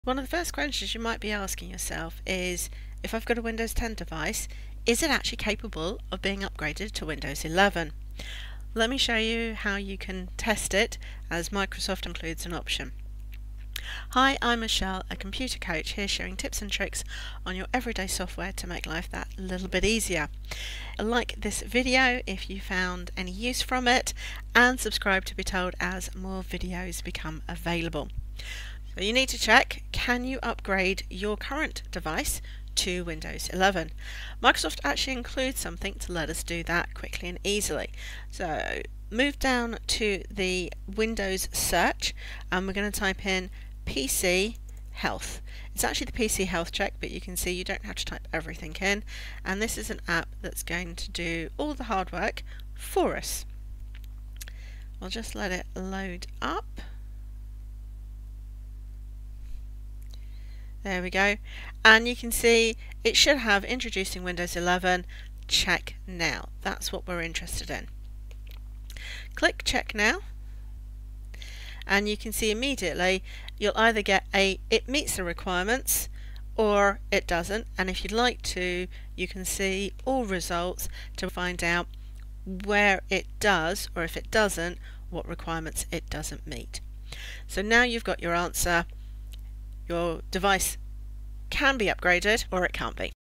One of the first questions you might be asking yourself is, if I've got a Windows 10 device, is it actually capable of being upgraded to Windows 11? Let me show you how you can test it, as Microsoft includes an option. Hi, I'm Michelle, a computer coach, here sharing tips and tricks on your everyday software to make life that little bit easier. Like this video if you found any use from it, and subscribe to be told as more videos become available. So you need to check, can you upgrade your current device to Windows 11? Microsoft actually includes something to let us do that quickly and easily. So move down to the Windows search and we're going to type in PC Health. It's actually the PC Health Check, but you can see you don't have to type everything in, and this is an app that's going to do all the hard work for us. We'll just let it load up. There we go, and you can see it should have introducing Windows 11, check now. That's what we're interested in. Click check now, and you can see immediately you'll either get a it meets the requirements or it doesn't, and if you'd like to, you can see all results to find out where it does, or if it doesn't, what requirements it doesn't meet. So now you've got your answer. Your device can be upgraded or it can't be.